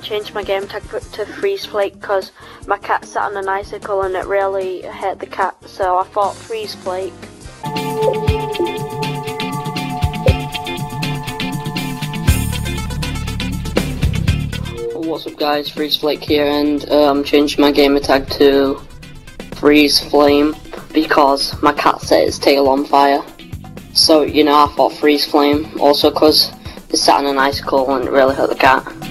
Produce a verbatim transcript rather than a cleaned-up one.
changed my game tag to Freeze Flake because my cat sat on an icicle and it really hurt the cat, so I thought Freeze Flake. What's up guys, Freeze Flake here, and uh, I'm changing my gamer tag to Freeze Flame because my cat set its tail on fire. So, you know, I thought Freeze Flame, also because it sat on an icicle and it really hurt the cat.